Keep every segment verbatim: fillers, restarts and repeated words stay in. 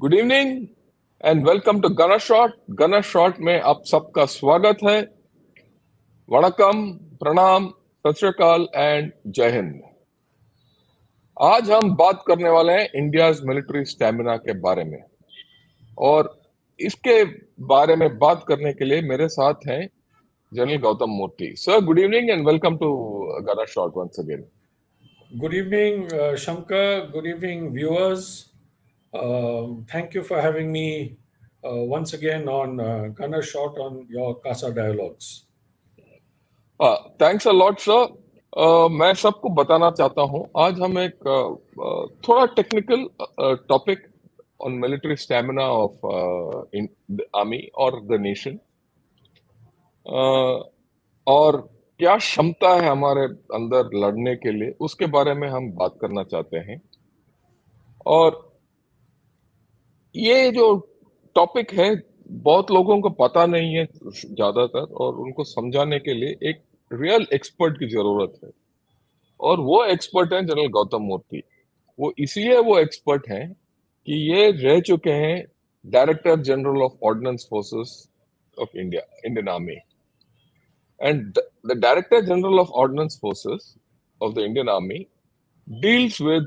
Good evening and welcome to Gana shot. Gana shot में आप सबका स्वागत है। वणकम, प्रणाम, सत श्री अकाल एंड जय हिंद। आज हम बात करने वाले हैं इंडियाज मिलिट्री स्टैमिना के बारे में, और इसके बारे में बात करने के लिए मेरे साथ हैं general Gautam Murthy. Sir, good evening and welcome to Gana shot once again. Good evening, uh, Shankar. Good evening, viewers. Um, thank you for having me uh, once again on uh, Gunner Shot on your CASA Dialogues. Thanks a lot sir. मैं सबको बताना चाहता हूं, आज हम एक uh, uh, थोड़ा technical topic on military stamina of the army और द नेशन, और क्या क्षमता है हमारे अंदर लड़ने के लिए, उसके बारे में हम बात करना चाहते हैं। और ये जो टॉपिक है बहुत लोगों को पता नहीं है ज्यादातर, और उनको समझाने के लिए एक रियल एक्सपर्ट की जरूरत है, और वो एक्सपर्ट है जनरल गौतम मूर्ति। वो इसलिए वो एक्सपर्ट हैं कि ये रह चुके हैं director general of ordnance forces of India, Indian army. And the director general of ordnance forces of the Indian army deals with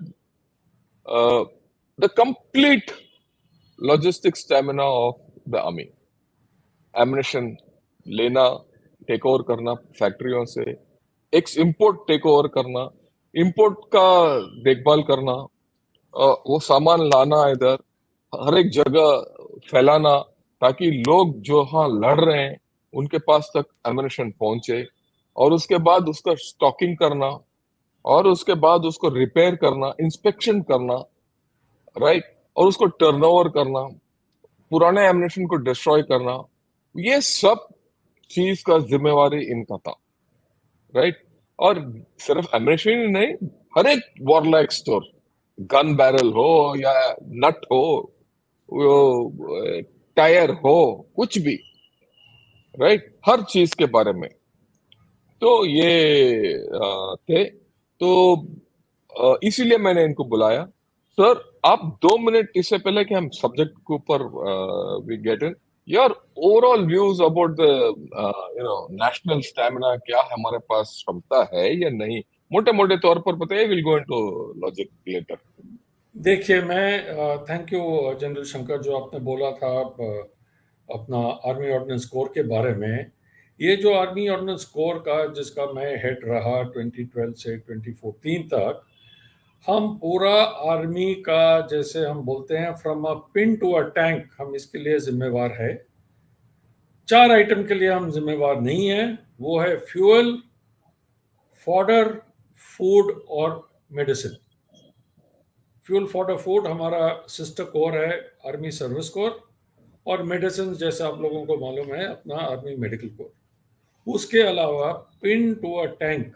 the complete logistic stamina of the army. Ammunition लेना, take over करना फैक्ट्रियों से, ex import take over करना, import का देखभाल करना, वो सामान लाना इधर हर एक जगह फैलाना, ताकि लोग जो हाँ लड़ रहे हैं उनके पास तक एमिनेशन पहुंचे, और उसके बाद उसका स्टॉकिंग करना, और उसके बाद उसको रिपेयर करना, इंस्पेक्शन करना, राइट, और उसको टर्नओवर करना, पुराने एमिनेशन को डिस्ट्रॉय करना, ये सब चीज का जिम्मेवारी इनका था, राइट। और सिर्फ एमिनेशन ही नहीं, हर एक वॉरलाइक स्टोर, गन बैरल हो या नट हो, टायर हो, कुछ भी, राइट, हर चीज के बारे में। तो ये आ, थे तो इसीलिए मैंने इनको बुलाया। सर, आप दो मिनट इससे पहले कि हम सब्जेक्ट के ऊपर we get in, your overall views about the you know national stamina, क्या हमारे पास क्षमता है या नहीं, मोटे मोटे तौर पर बताइए। Will go into logic later. देखिए, मैं थैंक यू जनरल शंकर, जो आपने बोला था uh, अपना आर्मी ऑर्डिनेंस कोर के बारे में। ये जो आर्मी ऑर्डिनेंस कोर का, जिसका मैं हेड रहा ट्वेंटी ट्वेल्व से ट्वेंटी फोर्टीन तक, हम पूरा आर्मी का, जैसे हम बोलते हैं, from a pin to a tank, हम इसके लिए जिम्मेवार है। चार आइटम के लिए हम जिम्मेवार नहीं है, वो है फ्यूल, फॉडर, फूड और मेडिसिन। फ्यूल, फॉडर, फूड हमारा सिस्टर कोर है, आर्मी सर्विस कोर, और मेडिसिन, जैसे आप लोगों को मालूम है, अपना आर्मी मेडिकल कोर। उसके अलावा pin to a tank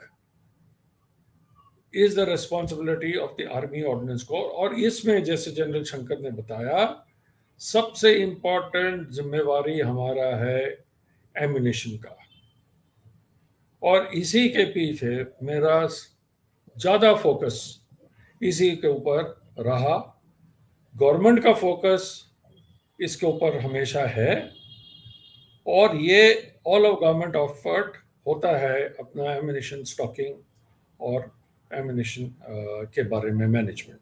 is the responsibility of the army ordnance corps. और इसमें, जैसे जनरल शंकर ने बताया, सबसे इंपॉर्टेंट जिम्मेवारी हमारा है एम्यूनिशन का, और इसी के पीछे मेरा ज़्यादा फोकस इसी के ऊपर रहा। गवर्नमेंट का फोकस इसके ऊपर हमेशा है, और ये ऑल ऑफ गवर्नमेंट एफर्ट होता है अपना एम्यूनिशन स्टॉकिंग और एम्यूनिशन के बारे में मैनेजमेंट।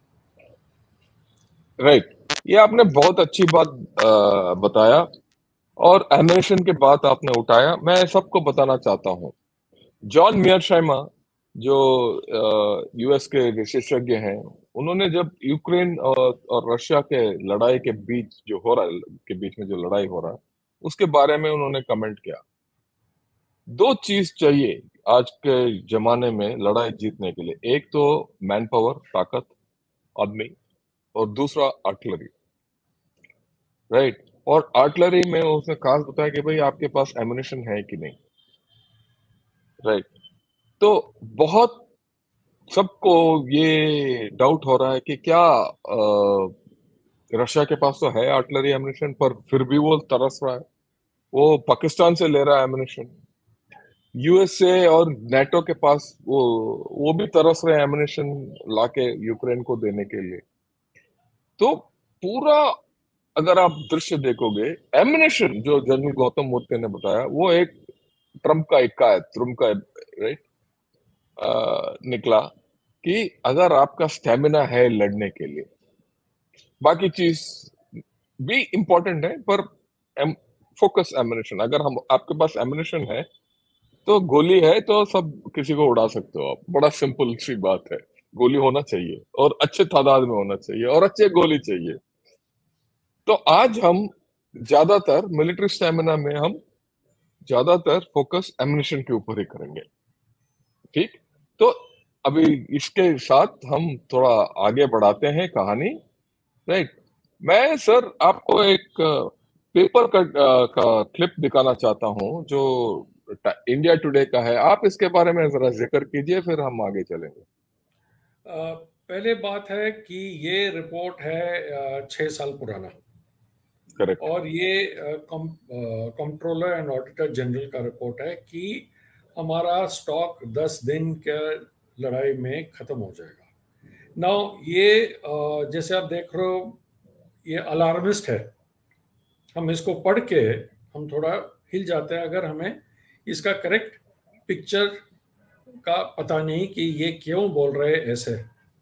Right right. ये आपने बहुत अच्छी बात आ, बताया, और एमिनेशन के बात आपने उठाया। मैं सबको बताना चाहता हूँ, जॉन मेयरशाइमर, जो यूएस के विशेषज्ञ हैं, उन्होंने जब यूक्रेन और, और रशिया के लड़ाई के बीच जो हो रहा है के बीच में जो लड़ाई हो रहा है, उसके बारे में उन्होंने कमेंट किया, दो चीज चाहिए आज के जमाने में लड़ाई जीतने के लिए, एक तो मैन पावर, ताकत, आदमी, और दूसरा आर्टिलरी, राइट। और आर्टिलरी में उसने खास बताया कि भाई आपके पास एम्यूनिशन है कि नहीं, राइट। तो बहुत सबको ये डाउट हो रहा है कि क्या रशिया के पास तो है आर्टिलरी एम्यूनिशन, पर फिर भी वो तरस रहा है, वो पाकिस्तान से ले रहा है एम्यूनिशन। यूएसए और नेटो के पास वो वो भी तरस रहे हैं एम्यूनिशन लाके यूक्रेन को देने के लिए। तो पूरा अगर आप दृश्य देखोगे, एमिनेशन जो जनरल गौतम मूर्ति ने बताया वो एक ट्रम्प का इक्का है, ट्रम्प का राइट निकला कि अगर आपका स्टेमिना है लड़ने के लिए, बाकी चीज भी इंपॉर्टेंट है, पर फोकस एमिनेशन, अगर हम आपके पास एमिनेशन है तो गोली है तो सब किसी को उड़ा सकते हो आप, बड़ा सिंपल सी बात है। गोली होना चाहिए और अच्छे तादाद में होना चाहिए और अच्छे गोली चाहिए। तो आज हम ज्यादातर मिलिट्री स्टेमिना में हम ज्यादातर फोकस एमिनेशन के ऊपर ही करेंगे, ठीक। तो अभी इसके साथ हम थोड़ा आगे बढ़ाते हैं कहानी, राइट। मैं सर आपको एक पेपर का, का क्लिप दिखाना चाहता हूं जो इंडिया टुडे का है, आप इसके बारे में जरा जिक्र कीजिए फिर हम आगे चलेंगे। अ, पहले बात है कि ये रिपोर्ट है छः साल पुराना, करेक्ट। और ये कंट्रोलर एंड ऑडिटर जनरल का रिपोर्ट है कि हमारा स्टॉक दस दिन के लड़ाई में ख़त्म हो जाएगा। नाउ ये अ, जैसे आप देख रहे हो, ये अलार्मिस्ट है। हम इसको पढ़ के हम थोड़ा हिल जाते हैं अगर हमें इसका करेक्ट पिक्चर का पता नहीं कि ये क्यों बोल रहे ऐसे।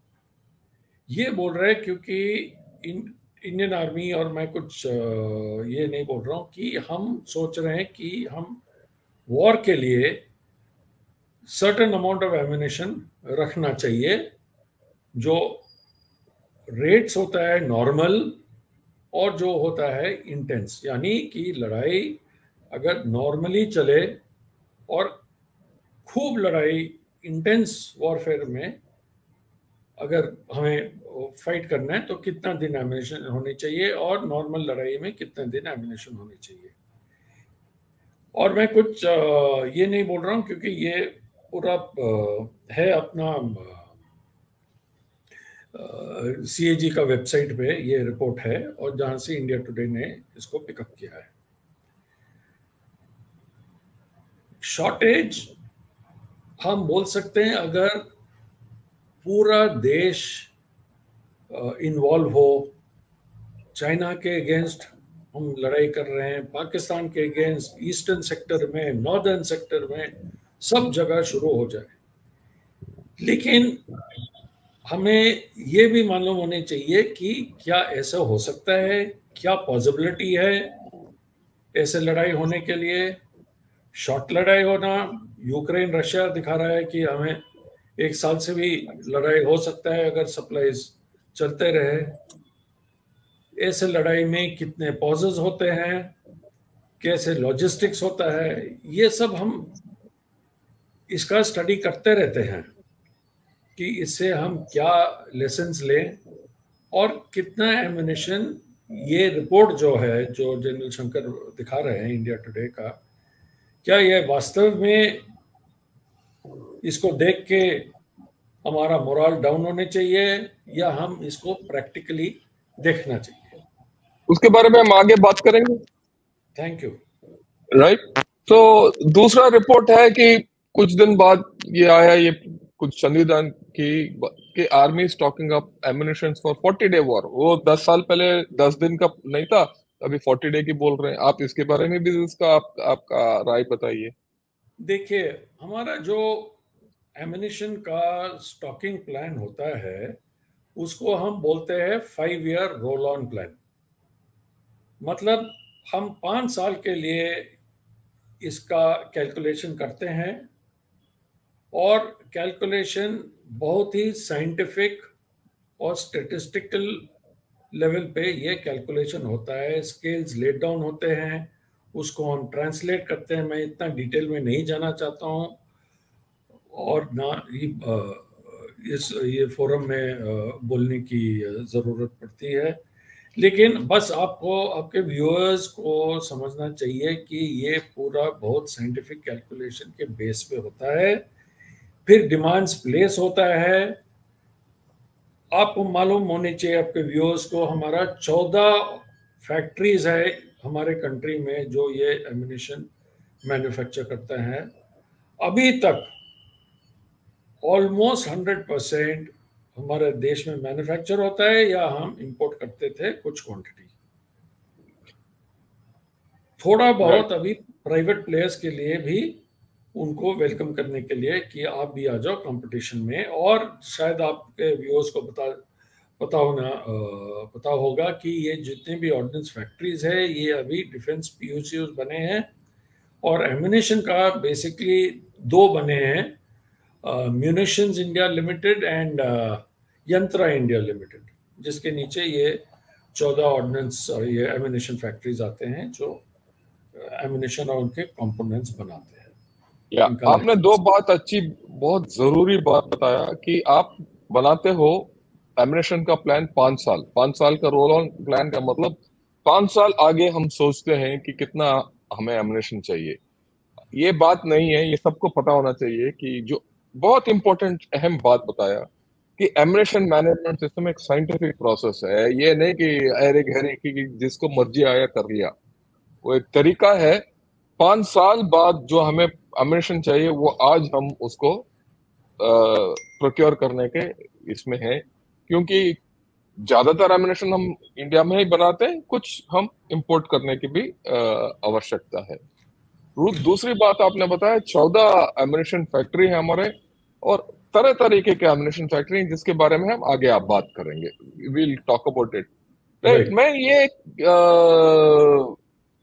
ये बोल रहे क्योंकि इन इंडियन आर्मी, और मैं कुछ ये नहीं बोल रहा हूँ कि हम सोच रहे हैं कि हम वॉर के लिए सर्टेन अमाउंट ऑफ एमिनेशन रखना चाहिए, जो रेट्स होता है नॉर्मल और जो होता है इंटेंस, यानी कि लड़ाई अगर नॉर्मली चले और खूब लड़ाई इंटेंस वॉरफेयर में अगर हमें फाइट करना है तो कितना दिन एमिनेशन होनी चाहिए, और नॉर्मल लड़ाई में कितने दिन एमिनेशन होनी चाहिए। और मैं कुछ ये नहीं बोल रहा हूँ क्योंकि ये पूरा है अपना सी ए जी का वेबसाइट पे ये रिपोर्ट है, और जहाँ से इंडिया टुडे ने इसको पिकअप किया है। शॉर्टेज हम बोल सकते हैं अगर पूरा देश इन्वॉल्व हो, चाइना के अगेंस्ट हम लड़ाई कर रहे हैं, पाकिस्तान के अगेंस्ट, ईस्टर्न सेक्टर में, नॉर्दर्न सेक्टर में, सब जगह शुरू हो जाए। लेकिन हमें ये भी मालूम होने चाहिए कि क्या ऐसा हो सकता है, क्या पॉसिबिलिटी है ऐसे लड़ाई होने के लिए। शॉर्ट लड़ाई होना, यूक्रेन रशिया दिखा रहा है कि हमें एक साल से भी लड़ाई हो सकता है अगर सप्लाईज चलते रहे। ऐसे लड़ाई में कितने पॉजेज होते हैं, कैसे लॉजिस्टिक्स होता है, ये सब हम इसका स्टडी करते रहते हैं कि इससे हम क्या लेसन्स लें और कितना एमिनेशन। ये रिपोर्ट जो है जो जनरल शंकर दिखा रहे हैं इंडिया टुडे का, क्या ये वास्तव में इसको देख के हमारा मोरल डाउन होने चाहिए या हम इसको प्रैक्टिकली देखना चाहिए, उसके बारे में हम आगे बात करेंगे। Thank you. राइट। तो दूसरा रिपोर्ट है कि कुछ दिन बाद ये आया, ये कुछ संविधान की कि army is talking up ammunition for forty day war. वो दस साल पहले दस दिन का नहीं था, अभी फोर्टी डे की बोल रहे हैं। आप इसके बारे में भी इसका आप, आपका राय बताइए। देखिए, हमारा जो एमिनेशन का स्टॉकिंग प्लान होता है उसको हम बोलते हैं five year roll on plan. मतलब हम पाँच साल के लिए इसका कैलकुलेशन करते हैं, और कैलकुलेशन बहुत ही साइंटिफिक और स्टैटिस्टिकल लेवल पे ये कैलकुलेशन होता है। स्केल्स लेट डाउन होते हैं, उसको हम ट्रांसलेट करते हैं। मैं इतना डिटेल में नहीं जाना चाहता हूँ, और ना ही इस ये फोरम में बोलने की ज़रूरत पड़ती है। लेकिन बस आपको, आपके व्यूअर्स को समझना चाहिए कि ये पूरा बहुत साइंटिफिक कैलकुलेशन के बेस पे होता है। फिर डिमांड्स प्लेस होता है। आपको मालूम होने चाहिए, आपके व्यूअर्स को, हमारा चौदह फैक्ट्रीज है हमारे कंट्री में जो ये एमिनेशन मैन्युफैक्चर करते हैं। अभी तक ऑलमोस्ट हंड्रेड परसेंट हमारे देश में मैन्युफैक्चर होता है या हम इंपोर्ट करते थे कुछ क्वांटिटी। थोड़ा बहुत अभी प्राइवेट प्लेयर्स के लिए भी उनको वेलकम करने के लिए कि आप भी आ जाओ कंपटीशन में। और शायद आपके व्यूअर्स को बता पता होना पता होगा कि ये जितने भी ऑर्डिनेंस फैक्ट्रीज है ये अभी डिफेंस पीयूसीज बने हैं और एम्यूनेशन का बेसिकली दो बने हैं, munitions India Limited and Yantra India Limited, जिसके नीचे ये चौदह ऑर्डिनेंस ये एम्यूनेशन फैक्ट्रीज आते हैं जो एम्यूनेशन और उनके कंपोनेंट्स बनाते हैं। या आपने दो बात अच्छी बहुत जरूरी बात बताया कि आप बनाते हो एम्यूनेशन का प्लान पांच साल पांच साल का रोल ऑन प्लान का मतलब पांच साल आगे हम सोचते हैं कि कितना हमें एम्यूनेशन चाहिए। ये बात नहीं है, ये सबको पता होना चाहिए कि जो बहुत इंपॉर्टेंट अहम बात बताया कि एम्यूनेशन मैनेजमेंट सिस्टम एक साइंटिफिक प्रोसेस है। ये नहीं कि अरे घरे की जिसको मर्जी आया कर लिया, वो एक तरीका है। पांच साल बाद जो हमें एम्यूनेशन चाहिए वो आज हम उसको प्रोक्योर करने के इसमें है, क्योंकि ज्यादातर एम्यूनेशन हम इंडिया में ही बनाते हैं, कुछ हम इंपोर्ट करने की भी आवश्यकता है। दूसरी बात आपने बताया चौदह एम्यूनेशन फैक्ट्री है हमारे और तरह तरीके के एम्यूनेशन फैक्ट्री जिसके बारे में हम आगे आप बात करेंगे, will talk about it. Right, मैं ये आ,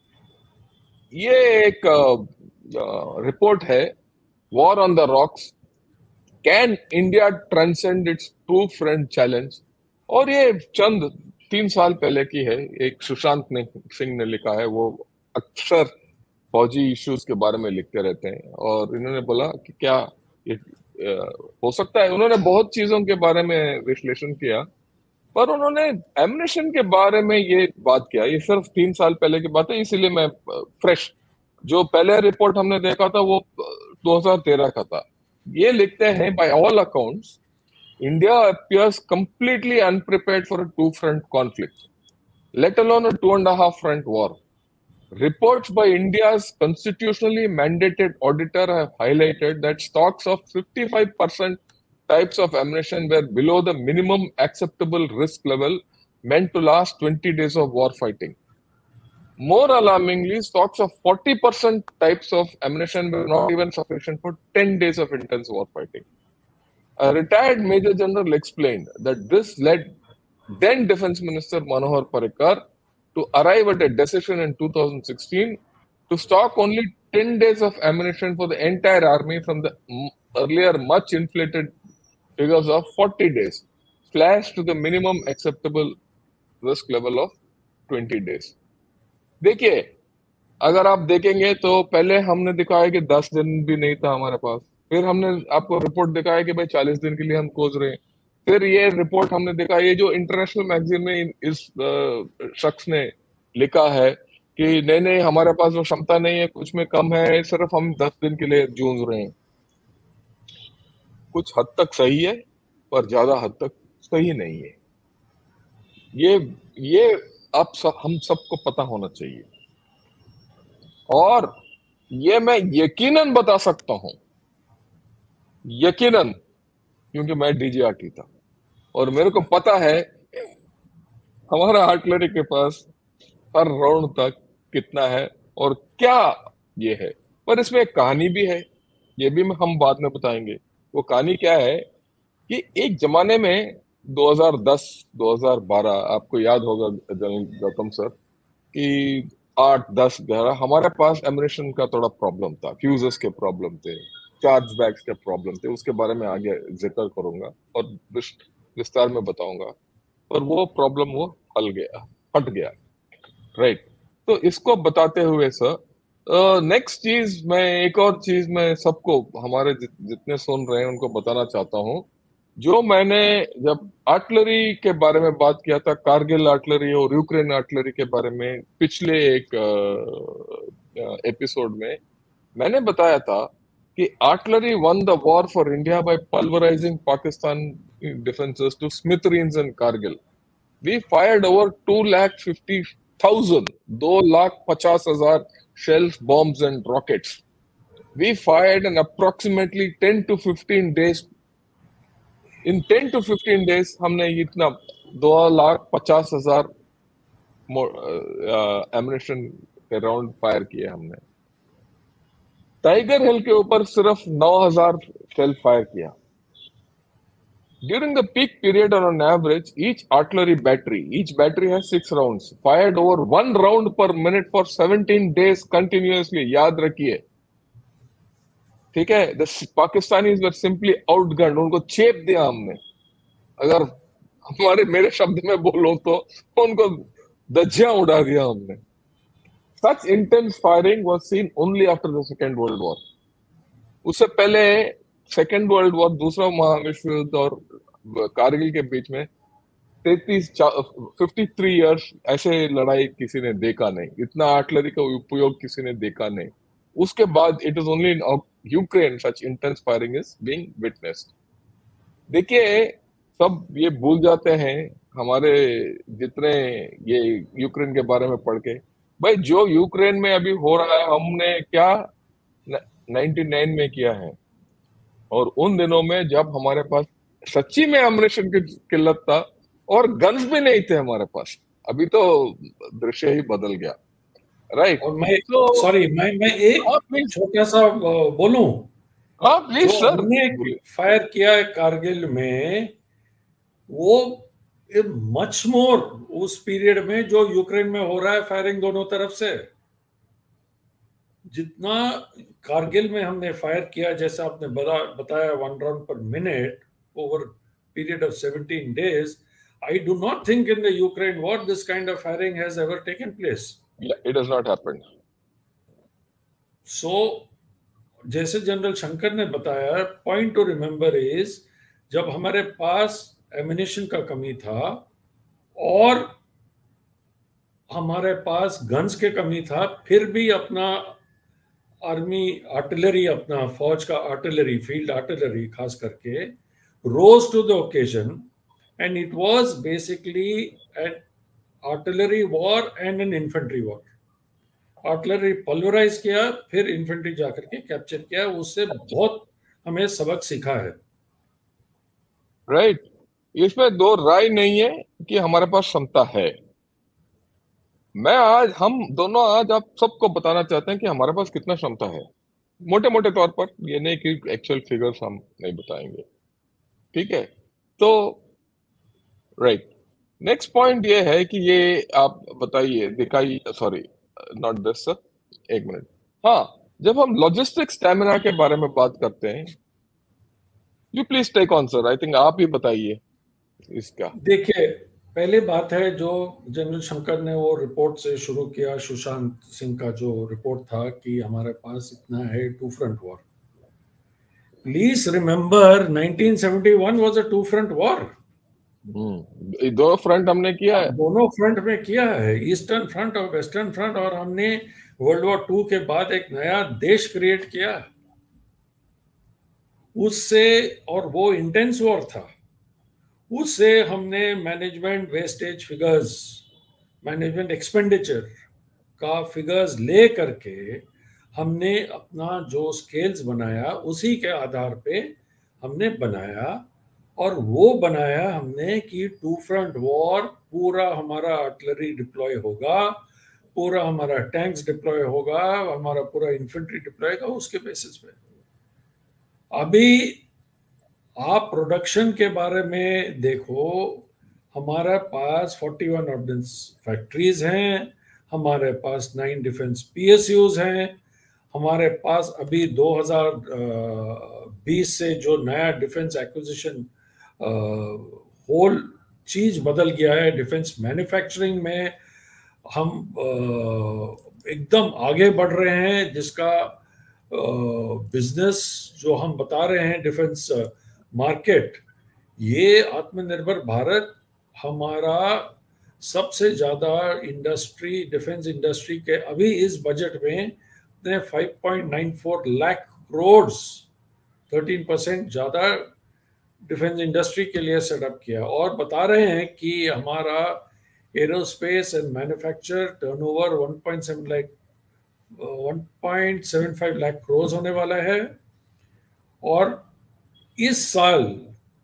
ये एक रिपोर्ट है war on the rocks, can India transcend its true friend challenge, और ये चंद तीन साल पहले की है। एक सुशांत ने सिंह ने लिखा है, वो अक्सर फौजी इश्यूज के बारे में लिखते रहते हैं और इन्होंने बोला कि क्या ये हो सकता है। उन्होंने बहुत चीजों के बारे में विश्लेषण किया पर उन्होंने एम्यूनेशन के बारे में ये बात किया। ये सिर्फ तीन साल पहले की बात है, इसीलिए मैं फ्रेश, जो पहले रिपोर्ट हमने देखा था वो दो हज़ार तेरह का था। ये लिखते हैं, by all accounts India appears completely unprepared for a two-front conflict, let alone a two and a half front war. Reports by India's constitutionally mandated auditor have highlighted that stocks of fifty-five percent types of ammunition were below the minimum acceptable risk level meant to last twenty days of war fighting. More alarmingly, stocks of forty percent types of ammunition were not even sufficient for ten days of intense war fighting. A retired Major General explained that this led then Defense Minister Manohar Parrikar to arrive at a decision in two thousand sixteen to stock only ten days of ammunition for the entire army from the earlier much inflated figures of forty days, slashed to the minimum acceptable risk level of twenty days. देखिए, अगर आप देखेंगे तो पहले हमने दिखाया कि दस दिन भी नहीं था हमारे पास, फिर हमने आपको रिपोर्ट दिखाया कि भाई चालीस दिन के लिए हम खोज रहे हैं, फिर ये रिपोर्ट हमने देखा, ये जो इंटरनेशनल मैगजीन में इस शख्स ने लिखा है कि नहीं नहीं हमारे पास वो क्षमता नहीं है, कुछ में कम है, सिर्फ हम दस दिन के लिए जूझ रहे हैं। कुछ हद तक सही है पर ज्यादा हद तक सही नहीं है। ये ये अब सब हम सबको पता होना चाहिए और ये मैं यकीनन बता सकता हूं, यकीनन, क्योंकि मैं डीजीआरटी था और मेरे को पता है हमारा आर्टिलरी के पास हर राउंड तक कितना है और क्या ये है। पर इसमें एक कहानी भी है, ये भी हम बाद में बताएंगे। वो कहानी क्या है कि एक जमाने में दो हज़ार दस दो हज़ार बारह, आपको याद होगा जनरल गौतम सर, कि आठ दस ग्यारह हमारे पास एम्यूनेशन का थोड़ा प्रॉब्लम था, फ्यूजेस के प्रॉब्लम थे, चार्ज बैग्स के प्रॉब्लम थे। उसके बारे में आगे जिक्र करूंगा और विस्तार में बताऊंगा, पर वो प्रॉब्लम वो हल गया, हट गया। राइट, तो इसको बताते हुए सर नेक्स्ट चीज, मैं एक और चीज मैं सबको, हमारे जि, जितने सुन रहे हैं उनको बताना चाहता हूँ। जो मैंने जब आर्टिलरी के बारे में बात किया था, कारगिल आर्टिलरी और यूक्रेन आर्टिलरी के बारे में पिछले एक एपिसोड में मैंने बताया था कि artillery won the war for India by pulverising Pakistan defences to smithereens in Kargil. We fired over two lakh fifty thousand दो लाख पचास हजार shells, bombs and rockets. We fired in approximately ten to fifteen days in ten to fifteen days हमने इतना दो लाख पचास हजार ammunition के round fire किए हमने। टाइगर हिल के ऊपर सिर्फ नौ हजार शेल फायर किया। During the peak period, on an average, each artillery battery, each battery has six rounds, fired over one round per minute for seventeen days continuously. याद रखिए, ठीक है? The Pakistanis were simply outgunned. उनको चेप दिया हमने। अगर हमारे मेरे शब्द में बोलो तो उनको धज्जियां उड़ा दिया हमने। Such intense firing was seen only after the Second World War. उससे पहले सेकेंड वर्ल्ड वॉर, दूसरा महाविश्व युद्ध और कारगिल के बीच में तैतीस फिफ्टी थ्री इयर्स ऐसे लड़ाई किसी ने देखा नहीं, इतना आर्टिलरी का उपयोग किसी ने देखा नहीं। उसके बाद it is only in Ukraine such intense firing is being witnessed. देखिए, सब ये भूल जाते हैं हमारे जितने ये यूक्रेन के बारे में पढ़ के, भाई जो यूक्रेन में अभी हो रहा है हमने क्या नाइंटी नाइन में किया है, और उन दिनों में जब हमारे पास सच्ची में एमुनेशन की किल्लत था और गन्स भी नहीं थे हमारे पास। अभी तो दृश्य ही बदल गया, राइट? और मैं तो सॉरी मैं मैं एक छोटा सा बोलूं। हाँ प्लीज सर। हमने फायर किया है कारगिल में, वो मच मोर उस पीरियड में जो यूक्रेन में हो रहा है फायरिंग दोनों तरफ से। जितना कारगिल में हमने फायर किया, जैसा आपने बता, बताया one round per minute over period of seventeen days, I do not think in the Ukraine war this kind of firing has ever taken place. Yeah, it has not happened. So, जैसे general Shankar ने बताया, point two remember is जब हमारे पास ammunition का कमी था और हमारे पास गन्स के कमी था, फिर भी अपना आर्मी आर्टिलरी, अपना फौज का आर्टिलरी, फील्ड आर्टिलरी खास करके, rose to the occasion, and it was basically an artillery war and an infantry war. Artillery pulverise किया, फिर इन्फेंट्री जाकर के कैप्चर किया। उससे बहुत हमें सबक सीखा है, राइट right. इसमें दो राय नहीं है कि हमारे पास क्षमता है। मैं आज हम दोनों आज आप सबको बताना चाहते हैं कि हमारे पास कितना क्षमता है, मोटे मोटे तौर पर, ये नहीं कि एक्चुअल फिगर्स हम नहीं बताएंगे, ठीक है? तो राइट, नेक्स्ट पॉइंट ये है कि ये आप बताइए, दिखाइए, सॉरी नॉट दिस सर, एक मिनट। हाँ, जब हम लॉजिस्टिक स्टैमिना के बारे में बात करते हैं, you please take on sir, I think आप ही बताइए इसका। देखिए, पहले बात है जो जनरल शंकर ने वो रिपोर्ट से शुरू किया, सुशांत सिंह का जो रिपोर्ट था कि हमारे पास इतना है two front war. Please remember nineteen seventy one was a two front war. दोनों फ्रंट हमने किया है, दोनों फ्रंट में किया है, ईस्टर्न फ्रंट और वेस्टर्न फ्रंट, और हमने वर्ल्ड वॉर टू के बाद एक नया देश क्रिएट किया उससे, और वो इंटेंस वॉर था। उससे हमने management wastage figures, management expenditure का फिगर्स ले करके हमने अपना जो स्केल्स बनाया, उसी के आधार पे हमने बनाया, और वो बनाया हमने कि टू फ्रंट वॉर, पूरा हमारा आर्टिलरी डिप्लॉय होगा, पूरा हमारा टैंक्स डिप्लॉय होगा, हमारा पूरा इन्फेंट्री डिप्लॉय होगा, उसके बेसिस पे। अभी आप प्रोडक्शन के बारे में देखो, हमारे पास इकतालीस ऑर्डिनेंस फैक्ट्रीज हैं, हमारे पास नाइन डिफेंस पीएसयूज हैं, हमारे पास अभी दो हज़ार बीस से जो नया डिफेंस एक्विजिशन होल चीज बदल गया है, डिफेंस मैन्युफैक्चरिंग में हम एकदम आगे बढ़ रहे हैं, जिसका बिजनेस जो हम बता रहे हैं डिफेंस मार्केट, ये आत्मनिर्भर भारत हमारा सबसे ज्यादा इंडस्ट्री, डिफेंस इंडस्ट्री के अभी इस बजट में five point nine four lakh crore, thirteen percent ज्यादा डिफेंस इंडस्ट्री के लिए सेटअप किया, और बता रहे हैं कि हमारा aerospace and manufacture turnover one point seven lakh one point seven five lakh crore होने वाला है। और इस साल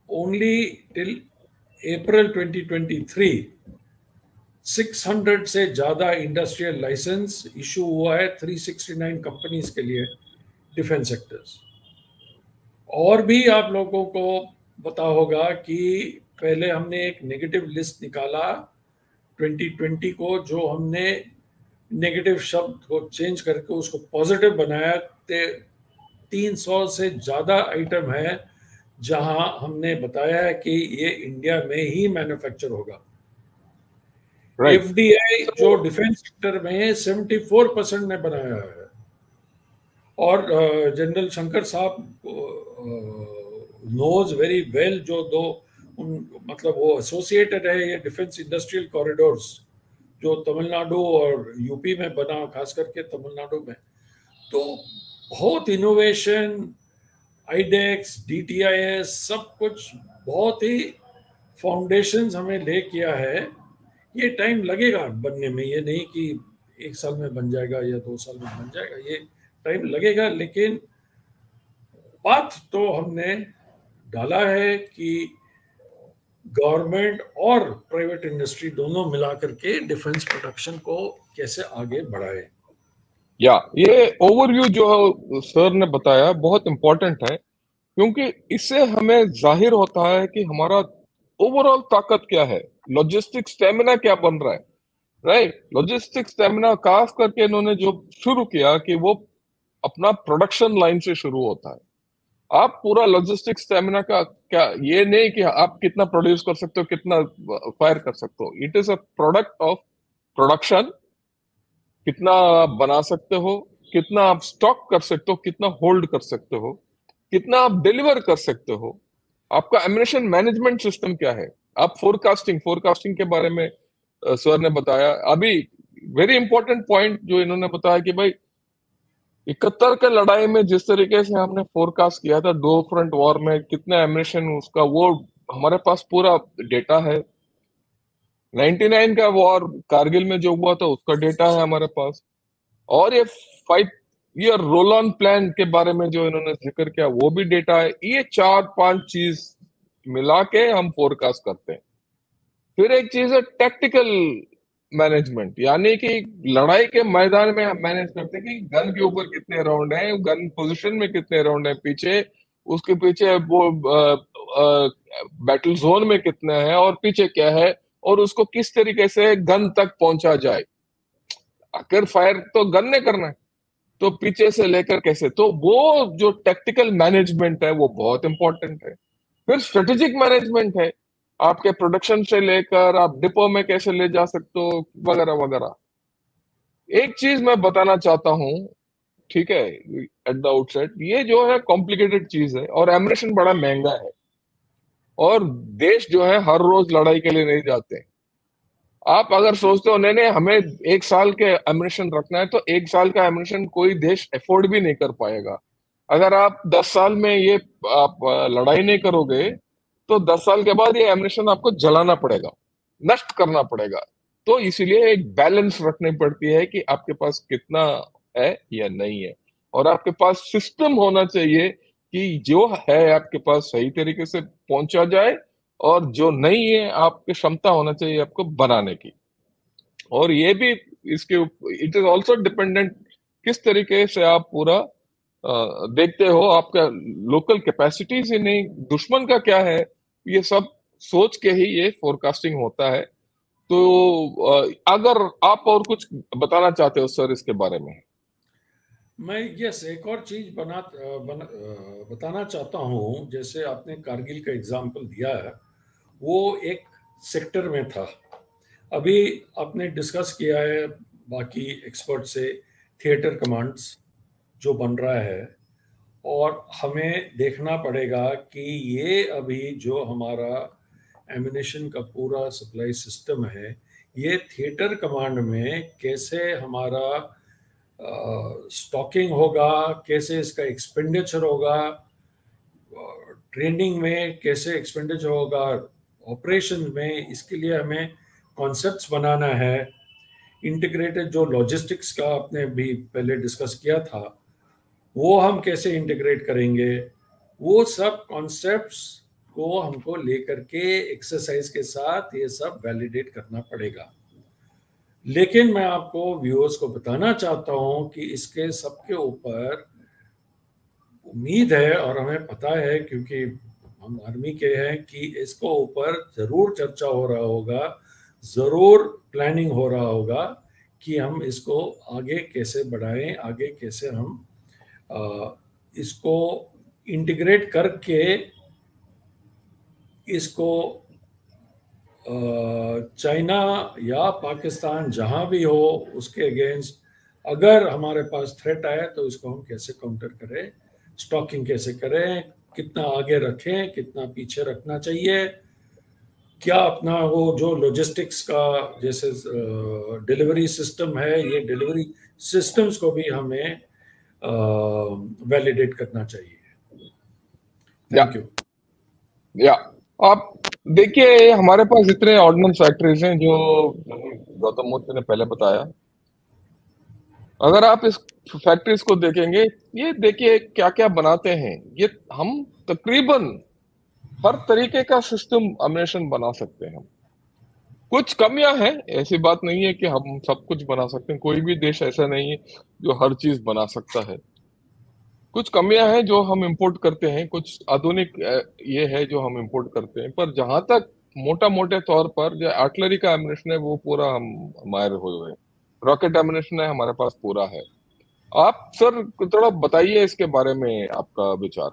only till April twenty twenty three six hundred से ज़्यादा इंडस्ट्रियल लाइसेंस इशू हुआ है थ्री सिक्सटी नाइन कंपनीज के लिए डिफेंस सेक्टर्स। और भी आप लोगों को पता होगा कि पहले हमने एक नेगेटिव लिस्ट निकाला ट्वेंटी ट्वेंटी को, जो हमने नेगेटिव शब्द को चेंज करके उसको पॉजिटिव बनाया। तीन सौ से ज़्यादा आइटम है जहां हमने बताया है कि ये इंडिया में ही मैन्युफैक्चर होगा। Right. एफडीआई जो डिफेंस सेक्टर में सेवेंटी फोर परसेंट ने बनाया है। और जनरल शंकर साहब नोज वेरी वेल, जो दो उन मतलब वो एसोसिएटेड है ये डिफेंस इंडस्ट्रियल कॉरिडोर्स जो तमिलनाडु और यूपी में बना, खास करके तमिलनाडु में। तो बहुत इनोवेशन, आईडेक्स, डीटीआईएस, सब कुछ बहुत ही फाउंडेशंस हमें ले किया है। ये टाइम लगेगा बनने में, ये नहीं कि एक साल में बन जाएगा या दो साल में बन जाएगा, ये टाइम लगेगा। लेकिन पाथ तो हमने डाला है कि गवर्नमेंट और प्राइवेट इंडस्ट्री दोनों मिला करके डिफेंस प्रोडक्शन को कैसे आगे बढ़ाए। या ये ओवरव्यू जो सर ने बताया बहुत इंपॉर्टेंट है, क्योंकि इससे हमें जाहिर होता है कि हमारा ओवरऑल ताकत क्या है, लॉजिस्टिक स्टेमिना क्या बन रहा है। राइट, लॉजिस्टिक स्टेमिना खास करके इन्होंने जो शुरू किया कि वो अपना प्रोडक्शन लाइन से शुरू होता है। आप पूरा लॉजिस्टिक स्टेमिना का क्या, ये नहीं कि आप कितना प्रोड्यूस कर सकते हो, कितना फायर कर सकते हो। It is a product of production. कितना आप बना सकते हो, कितना आप स्टॉक कर सकते हो, कितना होल्ड कर सकते हो, कितना आप डिलीवर कर सकते हो, आपका एमिनेशन मैनेजमेंट सिस्टम क्या है, आप फोरकास्टिंग फोरकास्टिंग के बारे में सर ने बताया। अभी वेरी इंपॉर्टेंट पॉइंट जो इन्होंने बताया कि भाई इकहत्तर के लड़ाई में जिस तरीके से हमने फोरकास्ट किया था दो फ्रंट वॉर में कितना एमिनेशन उसका, वो हमारे पास पूरा डेटा है। निन्यानवे का वॉर कारगिल में जो हुआ था उसका डेटा है हमारे पास। और ये five year roll on plan के बारे में जो इन्होंने जिक्र किया वो भी डेटा है। ये चार पांच चीज मिला के हम फोरकास्ट करते हैं। फिर एक चीज है टैक्टिकल मैनेजमेंट, यानी कि लड़ाई के मैदान में हम मैनेज करते हैं कि गन के ऊपर कितने राउंड हैं, गन पोजीशन में कितने राउंड हैं, पीछे उसके पीछे वो बैटल जोन में कितने हैं और पीछे क्या है, और उसको किस तरीके से गन तक पहुंचा जाए। अगर फायर तो गन ने करना है तो पीछे से लेकर कैसे, तो वो जो टैक्टिकल मैनेजमेंट है वो बहुत इंपॉर्टेंट है। फिर स्ट्रेटेजिक मैनेजमेंट है, आपके प्रोडक्शन से लेकर आप डिपो में कैसे ले जा सकते हो वगैरह वगैरह। एक चीज मैं बताना चाहता हूं, ठीक है, एट द आउटसेट, ये जो है कॉम्प्लिकेटेड चीज है और एमिनेशन बड़ा महंगा है और देश जो है हर रोज लड़ाई के लिए नहीं जाते। आप अगर सोचते हो नहीं नहीं हमें एक साल के एमिनेशन रखना है, तो एक साल का एमिनेशन कोई देश अफोर्ड भी नहीं कर पाएगा। अगर आप दस साल में ये आप लड़ाई नहीं करोगे तो दस साल के बाद ये एमिनेशन आपको जलाना पड़ेगा, नष्ट करना पड़ेगा। तो इसीलिए एक बैलेंस रखनी पड़ती है कि आपके पास कितना है या नहीं है, और आपके पास सिस्टम होना चाहिए कि जो है आपके पास सही तरीके से पहुंचा जाए, और जो नहीं है आपकी क्षमता होना चाहिए आपको बनाने की। और ये भी इसके इट इज ऑल्सो डिपेंडेंट किस तरीके से आप पूरा आ, देखते हो, आपका लोकल कैपेसिटीज ही नहीं, दुश्मन का क्या है, ये सब सोच के ही ये फोरकास्टिंग होता है। तो आ, अगर आप और कुछ बताना चाहते हो सर इसके बारे में। मैं यस एक और चीज बना, बना बताना चाहता हूँ। जैसे आपने कारगिल का एग्जाम्पल दिया है, वो एक सेक्टर में था। अभी आपने डिस्कस किया है बाकी एक्सपर्ट से थिएटर कमांड्स जो बन रहा है, और हमें देखना पड़ेगा कि ये अभी जो हमारा एमिनेशन का पूरा सप्लाई सिस्टम है, ये थिएटर कमांड में कैसे हमारा स्टॉकिंग uh, होगा, कैसे इसका एक्सपेंडिचर होगा, ट्रेनिंग uh, में कैसे एक्सपेंडिचर होगा, ऑपरेशन में, इसके लिए हमें कॉन्सेप्ट्स बनाना है। इंटीग्रेटेड जो लॉजिस्टिक्स का आपने भी पहले डिस्कस किया था, वो हम कैसे इंटीग्रेट करेंगे, वो सब कॉन्सेप्ट्स को हमको लेकर के एक्सरसाइज के साथ ये सब वैलिडेट करना पड़ेगा। लेकिन मैं आपको व्यूअर्स को बताना चाहता हूं कि इसके सबके ऊपर उम्मीद है और हमें पता है, क्योंकि हम आर्मी के हैं, कि इसको ऊपर जरूर चर्चा हो रहा होगा, जरूर प्लानिंग हो रहा होगा कि हम इसको आगे कैसे बढ़ाएं, आगे कैसे हम आ, इसको इंटीग्रेट करके इसको चाइना या पाकिस्तान जहां भी हो उसके अगेंस्ट अगर हमारे पास थ्रेट आए तो इसको हम कैसे काउंटर करें, स्टॉकिंग कैसे करें, कितना आगे रखें, कितना पीछे रखना चाहिए, क्या अपना वो जो लॉजिस्टिक्स का जैसे डिलीवरी सिस्टम है, ये डिलीवरी सिस्टम्स को भी हमें वैलिडेट करना चाहिए। Thank you. या आप देखिए, हमारे पास इतने ऑर्डिनेंस फैक्ट्रीज हैं जो गौतम मूर्ति ने पहले बताया। अगर आप इस फैक्ट्रीज को देखेंगे, ये देखिए क्या क्या बनाते हैं। ये हम तकरीबन हर तरीके का सिस्टम एमिनेशन बना सकते हैं। कुछ कमियां हैं, ऐसी बात नहीं है कि हम सब कुछ बना सकते हैं। कोई भी देश ऐसा नहीं है जो हर चीज बना सकता है। कुछ कमियां हैं जो हम इंपोर्ट करते हैं, कुछ आधुनिक ये है जो हम इंपोर्ट करते हैं। पर जहां तक मोटा मोटे तौर पर जो आर्टिलरी का एमिनेशन है वो पूरा हम माहिर हुए हैं। रॉकेट एमिनेशन है हमारे पास पूरा है। आप सर थोड़ा बताइए इसके बारे में आपका विचार।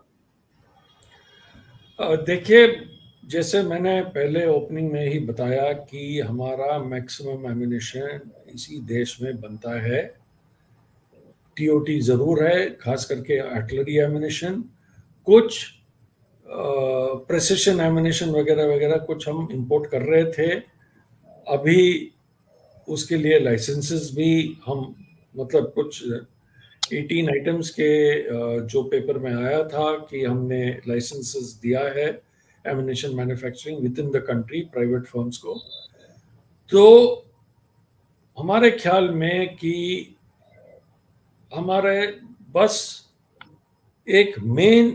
देखिए, जैसे मैंने पहले ओपनिंग में ही बताया कि हमारा मैक्सिमम एमिनेशन इसी देश में बनता है। टीओटी ज़रूर है, खास करके आर्टिलरी एमिनेशन, कुछ प्रेसिशन एमिनेशन वगैरह वगैरह कुछ हम इंपोर्ट कर रहे थे। अभी उसके लिए लाइसेंसेस भी हम, मतलब कुछ अठारह आइटम्स के जो पेपर में आया था कि हमने लाइसेंसेस दिया है ammunition manufacturing within the country private firms को। तो हमारे ख्याल में कि हमारे बस एक मेन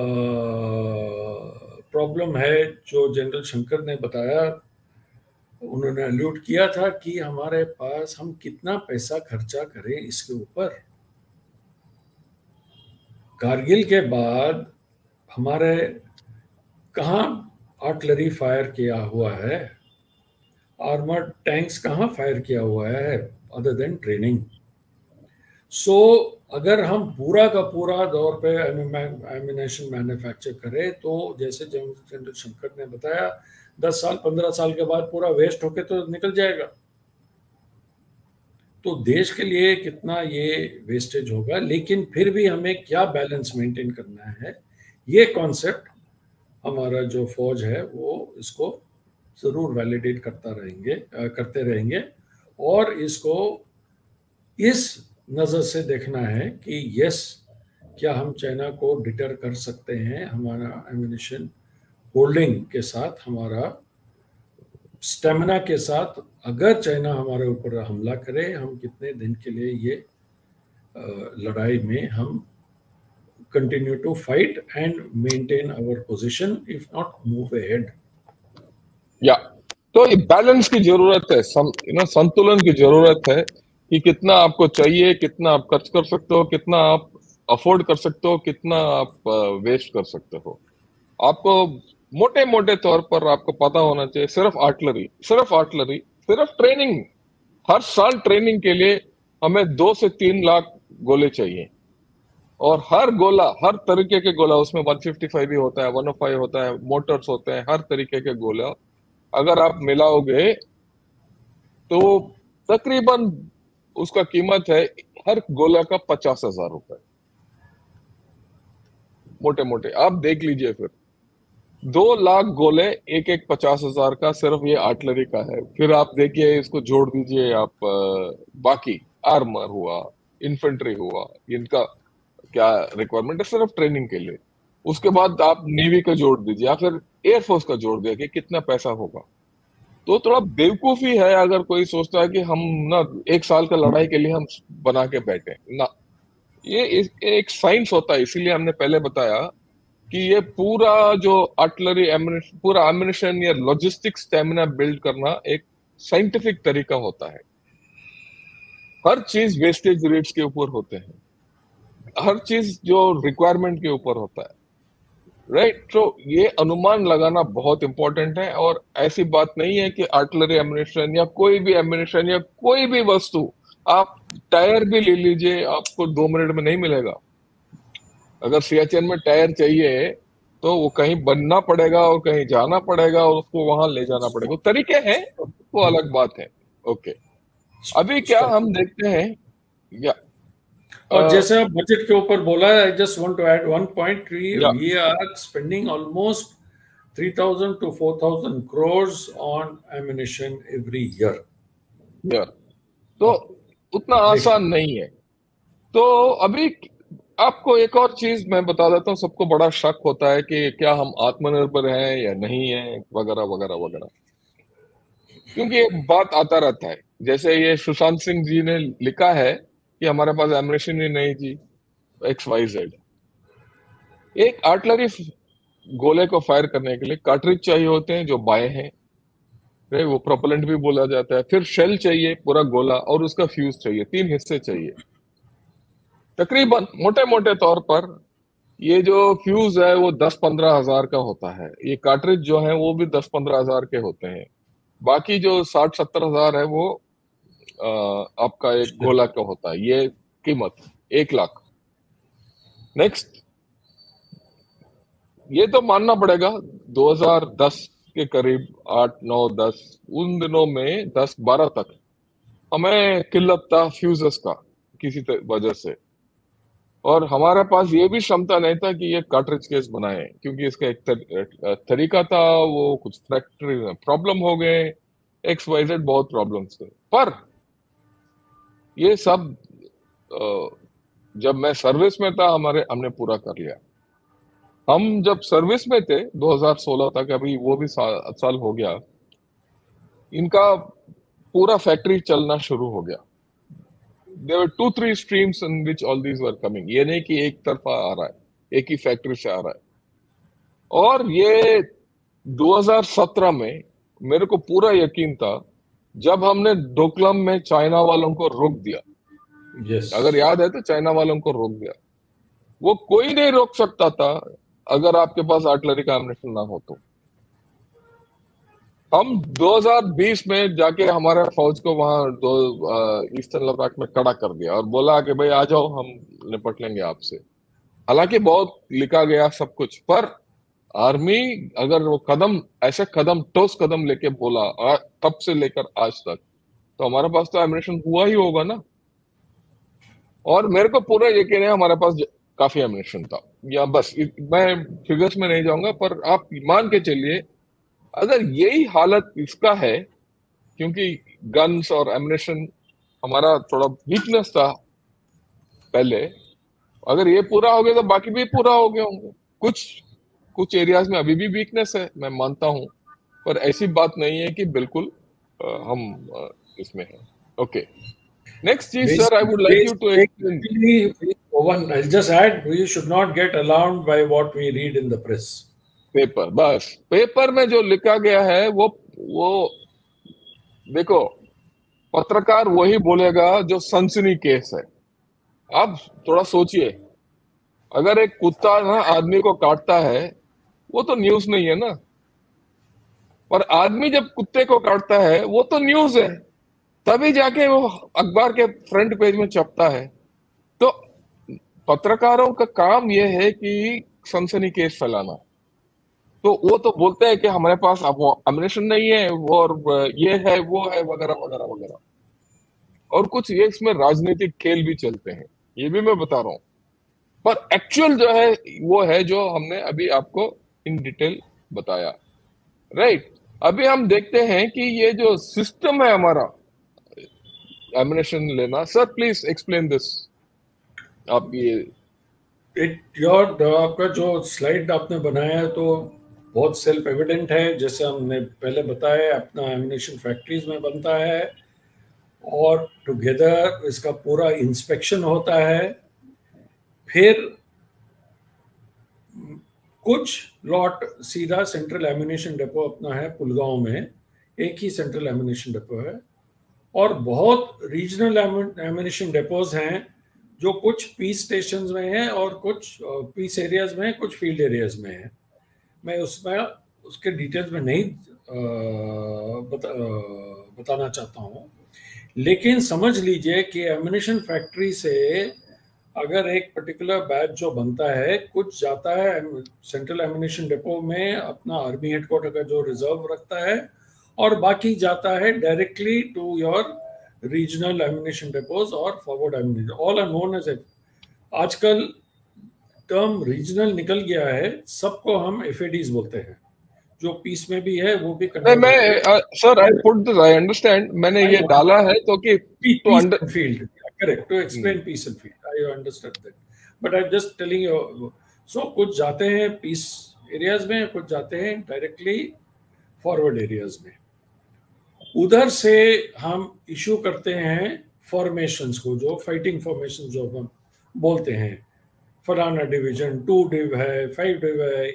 प्रॉब्लम है जो जनरल शंकर ने बताया, उन्होंने अलूट किया था कि हमारे पास हम कितना पैसा खर्चा करें इसके ऊपर। कारगिल के बाद हमारे कहाँ आर्टिलरी फायर किया हुआ है, आर्मर्ड टैंक्स कहाँ फायर किया हुआ है अदर देन ट्रेनिंग। सो अगर हम पूरा का पूरा दौर पे एमिनेशन मैन्युफैक्चर करें तो जैसे जनरल शंकर ने बताया, दस साल पंद्रह साल के बाद पूरा वेस्ट होके तो निकल जाएगा। तो देश के लिए कितना ये वेस्टेज होगा, लेकिन फिर भी हमें क्या बैलेंस मेंटेन करना है, ये कॉन्सेप्ट हमारा जो फौज है वो इसको ज़रूर वैलिडेट करता रहेंगे करते रहेंगे और इसको इस नज़र से देखना है कि यस, क्या हम चाइना को डिटर कर सकते हैं हमारा एमिनेशन होल्डिंग के साथ, हमारा स्टेमिना के साथ। अगर चाइना हमारे ऊपर हमला करे, हम कितने दिन के लिए ये लड़ाई में हम continue to fight and maintain our position if not move ahead. या तो ये बैलेंस की जरूरत है, सम, यू नो संतुलन की जरूरत है कि कितना आपको चाहिए, कितना आप खर्च कर सकते हो, कितना आप अफोर्ड कर सकते हो, कितना आप वेस्ट कर सकते हो। आपको मोटे मोटे तौर पर आपको पता होना चाहिए, सिर्फ आर्टिलरी सिर्फ आर्टिलरी सिर्फ ट्रेनिंग, हर साल ट्रेनिंग के लिए हमें दो से तीन लाख गोले चाहिए। और हर गोला, हर तरीके के गोला, उसमें एक सौ पचपन भी होता है, एक सौ पाँच होता है, मोटर्स होते हैं, हर तरीके के गोला अगर आप मिलाओगे तो तकरीबन उसका कीमत है हर गोला का पचास हजार रुपए। मोटे मोटे आप देख लीजिए, फिर दो लाख गोले, एक एक पचास हजार का सिर्फ ये आर्टिलरी का है। फिर आप देखिए, इसको जोड़ दीजिए आप, बाकी आर्मर हुआ, इन्फेंट्री हुआ, इनका क्या रिक्वायरमेंट है सिर्फ ट्रेनिंग के लिए। उसके बाद आप नेवी का जोड़ दीजिए या फिर एयरफोर्स का जोड़ दिया कि कितना पैसा होगा। तो थोड़ा बेवकूफी है अगर कोई सोचता है कि हम ना एक साल का लड़ाई के लिए हम बना के बैठे ना। ये एक साइंस होता है, इसीलिए हमने पहले बताया कि ये पूरा जो आर्टिलरी एम्यूनिशन, पूरा एम्यूनिशन या लॉजिस्टिक स्टेमिना बिल्ड करना एक साइंटिफिक तरीका होता है। हर चीज वेस्टेज रेट्स के ऊपर होते हैं, हर चीज जो रिक्वायरमेंट के ऊपर होता है, राइट right? तो ये अनुमान लगाना बहुत इंपॉर्टेंट है। और ऐसी बात नहीं है कि आर्टिलरी एम्यूनिशन या कोई भी एम्यूनिशन या कोई भी वस्तु, आप टायर भी ले लीजिए, आपको दो मिनट में नहीं मिलेगा। अगर सियाचिन में टायर चाहिए तो वो कहीं बनना पड़ेगा और कहीं जाना पड़ेगा और उसको वहां ले जाना पड़ेगा। तरीके हैं, वो अलग बात है। ओके, अभी क्या हम देखते हैं या और जैसे आप बजट के ऊपर बोला, I just want to add one point, we are spending almost three thousand to four thousand crores on ammunition every year. यार तो उतना आसान नहीं है। तो अभी आपको एक और चीज मैं बता देता हूँ, सबको बड़ा शक होता है कि क्या हम आत्मनिर्भर हैं या नहीं है, वगैरह वगैरह वगैरह, क्योंकि एक बात आता रहता है। जैसे ये सुशांत सिंह जी ने लिखा है कि हमारे पास एम्यूनिशन ही नहीं जी, एक्स वाई जेड। एक आर्टिलरी गोले को फायर करने के लिए कार्ट्रिज चाहिए होते हैं जो बाएं हैं, वो प्रोपेलेंट भी बोला जाता है। फिर शेल चाहिए पूरा गोला, और उसका फ्यूज चाहिए, तीन हिस्से चाहिए तकरीबन। मोटे मोटे तौर पर ये जो फ्यूज है वो दस पंद्रह हजार का होता है। ये कार्ट्रिज जो है वो भी दस पंद्रह हजार के होते हैं। बाकी जो साठ सत्तर हजार है वो आ, आपका एक गोला का होता है। ये कीमत एक लाख। नेक्स्ट, ये तो मानना पड़ेगा दो हज़ार दस के करीब, आठ नौ दस, उन दिनों में दस बारह तक हमें किल्लत था फ्यूजेस का किसी वजह से, और हमारे पास ये भी क्षमता नहीं था कि ये कार्ट्रिज केस बनाए, क्योंकि इसका एक तर, तरीका था, वो कुछ फैक्ट्री में प्रॉब्लम हो गए, एक्स वाई जेड बहुत प्रॉब्लम्स थे। पर ये सब जब मैं सर्विस में था हमारे हमने पूरा कर लिया। हम जब सर्विस में थे दो हज़ार सोलह तक, अभी वो भी सा, साल हो गया, इनका पूरा फैक्ट्री चलना शुरू हो गया। There were two three streams in which all these were coming. ये नहीं कि एक तरफा आ रहा है, एक ही फैक्ट्री से आ रहा है। और ये दो हज़ार सत्रह में मेरे को पूरा यकीन था जब हमने डोकलाम में चाइना वालों को रोक दिया। yes. अगर याद है तो चाइना वालों को रोक दिया। वो कोई नहीं रोक सकता था अगर आपके पास आर्टिलरी का एम्यूनिशन ना हो तो। हम दो हज़ार बीस में जाके हमारे फौज को वहां दो ईस्टर्न लद्दाख में खड़ा कर दिया और बोला कि भाई आ जाओ, हम निपट लेंगे आपसे। हालांकि बहुत लिखा गया सब कुछ, पर आर्मी अगर वो कदम, ऐसे कदम, ठोस कदम लेके बोला तब से लेकर आज तक, तो हमारे पास तो एम्यूनिशन हुआ ही होगा ना। और मेरे को पूरा यकीन है हमारे पास काफी एम्यूनिशन था। या बस मैं फिगर्स में नहीं जाऊंगा, पर आप मान के चलिए अगर यही हालत इसका है, क्योंकि गन्स और एम्यूनिशन हमारा थोड़ा वीकनेस था पहले, अगर ये पूरा हो गया तो बाकी भी पूरा हो गए होंगे। कुछ कुछ एरियाज में अभी भी वीकनेस है, मैं मानता हूं, पर ऐसी बात नहीं है कि बिल्कुल आ, हम आ, इसमें हैं। ओके, नेक्स्ट चीज sir, I would like you to explain one I'll just add, we should not get alarmed by what we read in the press. Paper, बस पेपर में जो लिखा गया है वो वो देखो, पत्रकार वही बोलेगा जो सनसनी केस है। आप थोड़ा सोचिए, अगर एक कुत्ता ना आदमी को काटता है वो तो न्यूज नहीं है ना, पर आदमी जब कुत्ते को काटता है वो तो न्यूज है, तभी जाके वो अखबार के फ्रंट पेज में छपता है। तो पत्रकारों का काम यह है कि सनसनी केस फैलाना। तो वो तो बोलते हैं कि हमारे पास एम्यूनिशन नहीं है, वो और ये है वो है वगैरह वगैरह वगैरह, और कुछ ये इसमें राजनीतिक खेल भी चलते हैं, ये भी मैं बता रहा हूँ। पर एक्चुअल जो है वो है जो हमने अभी आपको इन डिटेल बताया, राइट। अभी हम देखते हैं कि ये जो सिस्टम है हमारा एम्यूनिशन लेना, सर प्लीज एक्सप्लेन दिस। आप ये इट योर आपका जो स्लाइड आपने बनाया है तो बहुत सेल्फ एविडेंट है। जैसे हमने पहले बताया, अपना एम्यूनिशन फैक्ट्रीज में बनता है और टुगेदर इसका पूरा इंस्पेक्शन होता है। फिर कुछ लॉट सीधा सेंट्रल एम्यूनेशन डिपो अपना है पुलगांव में, एक ही सेंट्रल एम्यूनेशन डिपो है, और बहुत रीजनल एम्यूनेशन डिपोज हैं जो कुछ पीस स्टेशंस में हैं और कुछ पीस एरियाज में, कुछ फील्ड एरियाज में हैं। मैं उसमें उसके डिटेल्स में नहीं बता, बताना चाहता हूँ, लेकिन समझ लीजिए कि एम्यूनेशन फैक्ट्री से अगर एक पर्टिकुलर बैच जो बनता है, कुछ जाता है सेंट्रल एम्यूनेशन डिपो में अपना आर्मी हेडक्वार्टर का जो रिजर्व रखता है, और बाकी जाता है directly to your regional ammunition depots और forward ammunition, all are known as. आजकल टर्म रीजनल निकल गया है, सबको हम एफएडीज बोलते हैं, जो पीस में भी है वो भी नहीं, मैं sir I put this, I understand, मैंने ये डाला है तो कि to under field, correct, to explain peace and field, I understand that, but I just telling you. So कुछ जाते हैं पीस एरियाज में, कुछ जाते हैं डायरेक्टली फॉरवर्ड एरियाज में। उधर से हम इशू करते हैं फॉर्मेशंस को, जो फाइटिंग फॉर्मेशन जो हम बोलते हैं, फलाना डिवीजन टू डिव है, फाइव डिव है,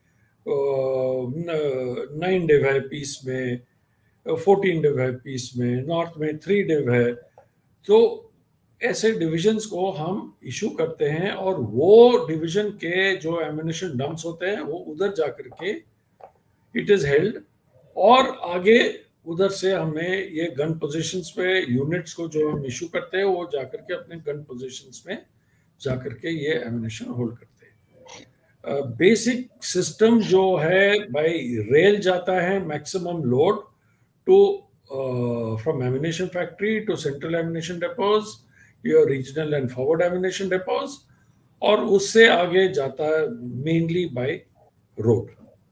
नाइन डिव है पीस में, फोर्टीन डिव है पीस में, नॉर्थ में थ्री डिव है। तो ऐसे डिविजन्स को हम इशू करते हैं, और वो डिवीजन के जो एम्यूनेशन डंप्स होते हैं वो उधर जाकर के इट इज हेल्ड, और आगे उधर से हमें ये गन पोजीशंस पे यूनिट्स को जो हम इशू करते हैं वो जाकर के अपने गन पोजीशंस में जाकर के ये एम्यूनेशन होल्ड करते हैं। बेसिक uh, सिस्टम जो है बाय रेल जाता है, maximum load to from ammunition factory to central ammunition depots, your regional and forward ammunition depots, और उससे आगे जाता है मेनली बाय रोड।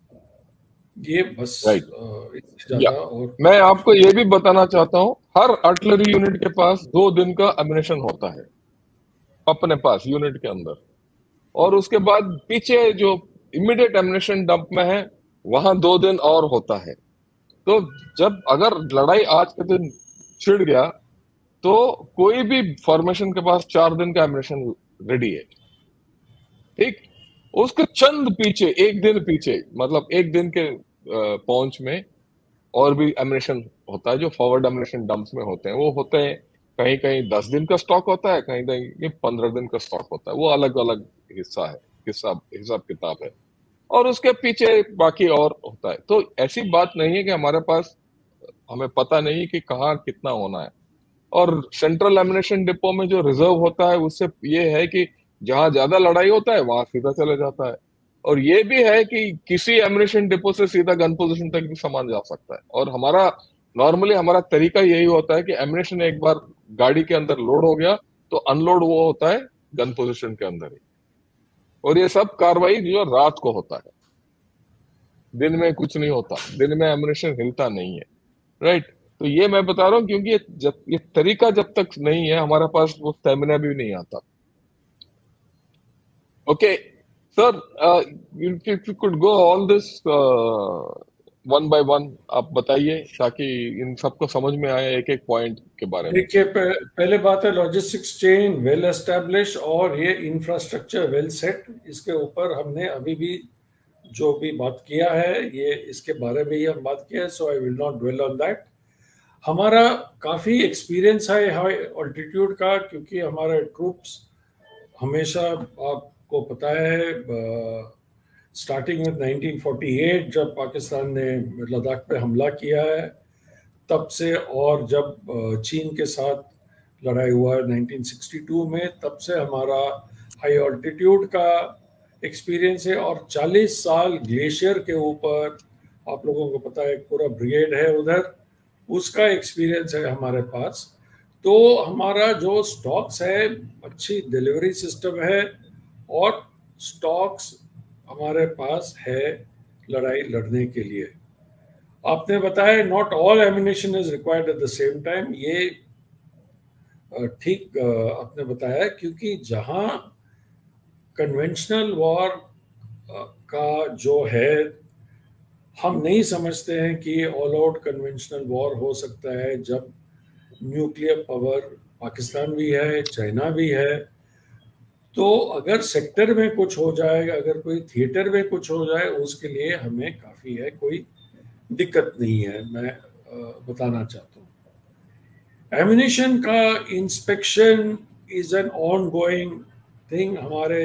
ये बस राइट। ज्यादा। और मैं आपको ये भी बताना चाहता हूँ, हर आर्टिलरी यूनिट के पास दो दिन का एम्यूनेशन होता है अपने पास यूनिट के अंदर, और उसके बाद पीछे जो इमीडिएट एम्यूनेशन डंप में है वहां दो दिन और होता है। तो जब अगर लड़ाई आज के दिन छिड़ गया तो कोई भी फॉर्मेशन के पास चार दिन का एम्यूनेशन रेडी है, ठीक। उसके चंद पीछे, एक दिन पीछे, मतलब एक दिन के पहुंच में और भी एम्यूनेशन होता है जो फॉरवर्ड एम्यूनेशन डंप्स में होते हैं। वो होते हैं कहीं कहीं दस दिन का स्टॉक होता है, कहीं कहीं पंद्रह दिन का स्टॉक होता है, वो अलग अलग हिस्सा है, हिसाब हिसाब किताब है, और उसके पीछे बाकी और होता है। तो ऐसी बात नहीं है कि हमारे पास, हमें पता नहीं कि कहाँ कितना होना है। और सेंट्रल एम्यूनेशन डिपो में जो रिजर्व होता है उससे ये है कि जहां ज्यादा लड़ाई होता है वहां सीधा चले जाता है, और ये भी है कि किसी एम्यूनेशन डिपो से सीधा गन पोजीशन तक भी सामान जा सकता है। और हमारा नॉर्मली हमारा तरीका यही होता है कि एम्यूनेशन एक बार गाड़ी के अंदर लोड हो गया तो अनलोड वो होता है गन पोजीशन के अंदर ही, और ये सब कार्रवाई जो रात को होता है, दिन में कुछ नहीं होता, दिन में एम्यूनेशन हिलता नहीं है, राइट। तो ये मैं बता रहा हूँ क्योंकि ये, जब ये तरीका जब तक नहीं है हमारे पास, वो स्टेमिना भी नहीं आता। Okay sir, if you could go all this one by one, आप बताइए ताकि इन सबको समझ में आए एक एक पॉइंट के बारे में। देखिए, पहले बात है लॉजिस्टिक्स चेन वेल एस्टेब्लिश और ये इंफ्रास्ट्रक्चर वेल सेट। इसके ऊपर हमने अभी भी जो भी बात किया है ये इसके बारे में ही हम बात किया है, so I will not dwell on that. हमारा काफ़ी एक्सपीरियंस है हाई ऑल्टीट्यूड का, क्योंकि हमारे ट्रूप्स हमेशा, आपको पता है, starting with nineteen forty eight जब पाकिस्तान ने लद्दाख पे हमला किया है तब से, और जब चीन के साथ लड़ाई हुआ है नाइनटीन सिक्सटी टू में, तब से हमारा हाई ऑल्टीट्यूड का एक्सपीरियंस है। और चालीस साल ग्लेशियर के ऊपर, आप लोगों को पता है पूरा ब्रिगेड है उधर, उसका एक्सपीरियंस है हमारे पास। तो हमारा जो स्टॉक्स है, अच्छी डिलीवरी सिस्टम है, और स्टॉक्स हमारे पास है लड़ाई लड़ने के लिए। आपने बताया not all ammunition is required at the same time, ये ठीक आपने बताया, क्योंकि जहां कन्वेंशनल वॉर का जो है, हम नहीं समझते हैं कि ऑल आउट कन्वेंशनल वॉर हो सकता है जब न्यूक्लियर पावर पाकिस्तान भी है, चाइना भी है। तो अगर सेक्टर में कुछ हो जाए, अगर कोई थिएटर में कुछ हो जाए, उसके लिए हमें काफ़ी है, कोई दिक्कत नहीं है, मैं बताना चाहता हूँ। एम्यूनिशन का inspection is an ongoing thing. हमारे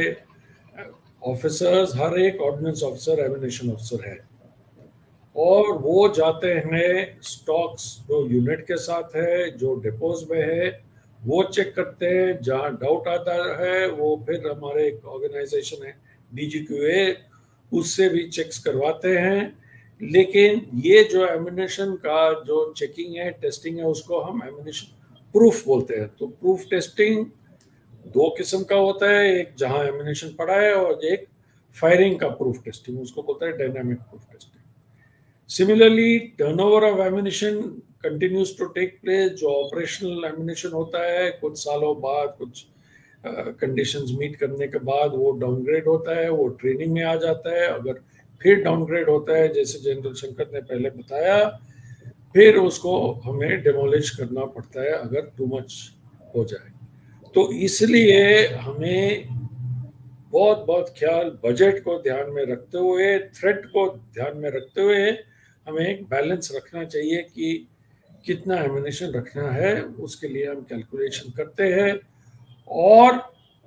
ऑफिसर्स, हर एक ऑर्डिनेंस ऑफिसर एम्यूनिशन ऑफिसर है, और वो जाते हैं स्टॉक्स जो यूनिट के साथ है, जो डिपोज में है, वो चेक करते हैं। जहाँ डाउट आता है वो फिर हमारे एक ऑर्गेनाइजेशन है डी जी क्यू ए, उससे भी चेक्स करवाते हैं। लेकिन ये जो एम्यूनिशन का जो चेकिंग है, टेस्टिंग है, उसको हम एम्यूनिशन प्रूफ बोलते हैं। तो प्रूफ टेस्टिंग दो किस्म का होता है, एक जहां एम्यूनिशन पड़ा है और एक फायरिंग का प्रूफ टेस्टिंग, उसको बोलते हैं dynamic proof testing. Similarly turnover of ammunition continues to take place. जो ऑपरेशनल एम्यूनिशन होता है, कुछ सालों बाद, कुछ कंडीशंस uh, मीट करने के बाद वो डाउनग्रेड होता है, वो ट्रेनिंग में आ जाता है। अगर फिर डाउनग्रेड होता है, जैसे जनरल शंकर ने पहले बताया, फिर उसको हमें डेमोलिश करना पड़ता है अगर टू मच हो जाए। तो इसलिए हमें बहुत बहुत ख्याल, बजट को ध्यान में रखते हुए, थ्रेट को ध्यान में रखते हुए, हमें एक बैलेंस रखना चाहिए कि कितना एम्यूनिशन रखना है, उसके लिए हम कैलकुलेशन करते हैं। और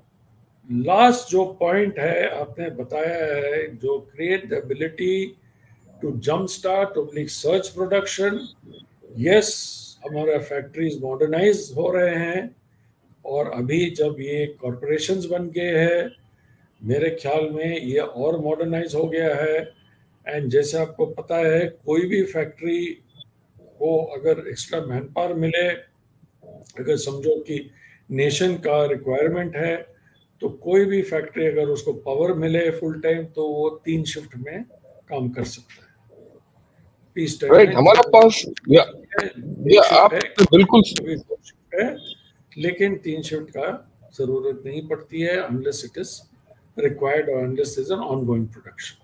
लास्ट जो पॉइंट है आपने बताया है, जो create the ability to jump start public search production. Yes, हमारा फैक्ट्रीज मॉडर्नाइज हो रहे हैं, और अभी जब ये कॉरपोरेशंस बन गए हैं, मेरे ख्याल में ये और मॉडर्नाइज हो गया है। एंड जैसे आपको पता है, कोई भी फैक्ट्री को अगर एक्स्ट्रा मैन पावर मिले, अगर समझो कि नेशन का रिक्वायरमेंट है, तो कोई भी फैक्ट्री अगर उसको पावर मिले फुल टाइम, तो वो तीन शिफ्ट में काम कर सकता है। पीस टाइम राइट, में हमारे पास या, या आप बिल्कुल है, लेकिन तीन शिफ्ट का जरूरत नहीं पड़ती है अनलेस इट इज रिक्वायर्ड और unless is an ongoing production.